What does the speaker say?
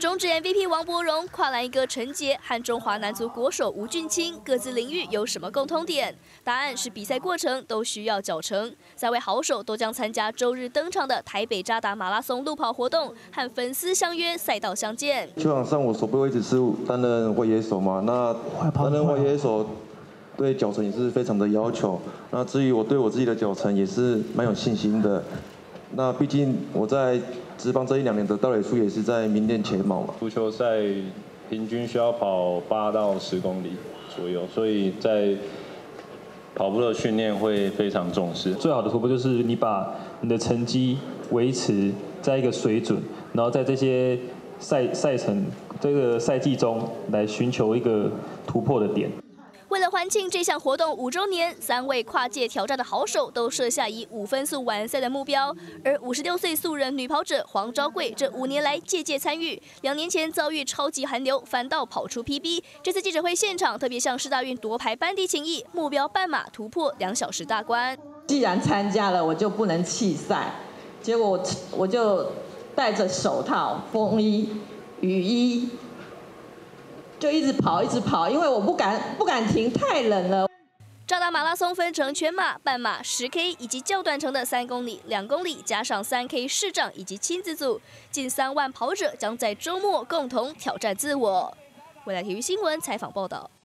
中职 MVP 王柏荣、跨栏一哥陈杰和中华男足国手吴俊清各自领域有什么共通点？答案是比赛过程都需要脚程。3位好手都将参加周日登场的台北渣打马拉松路跑活动，和粉丝相约赛道相见。 球场上我手背位置是担任外野手嘛，那担任外野手对脚程也是非常的要求。那至于我对我自己的脚程也是蛮有信心的。那毕竟我在职棒这1-2年的盗垒数也是在名列前茅嘛。 足球赛平均需要跑8到10公里左右，所以在跑步的训练会非常重视。 最好的突破就是你把你的成绩维持在一个水准，然后在这些赛程这个赛季中来寻求一个突破的点。 为了欢庆这项活动5周年，3位跨界挑战的好手都设下以5分速完赛的目标。而56岁素人女跑者黄昭贵这5年来届参与，2年前遭遇超级寒流，反倒跑出 PB。这次记者会现场特别向世大运夺牌班迪请益，目标半马突破2小时大关。 既然参加了，我就不能弃赛。结果我就戴着手套、风衣、雨衣。就一直跑，因为我不敢停，太冷了。 渣打马拉松分成全马、半马、10K 以及较短程的3公里、2公里，加上3K 视障以及亲子组，近3万跑者将在周末共同挑战自我。未来体育新闻采访报道。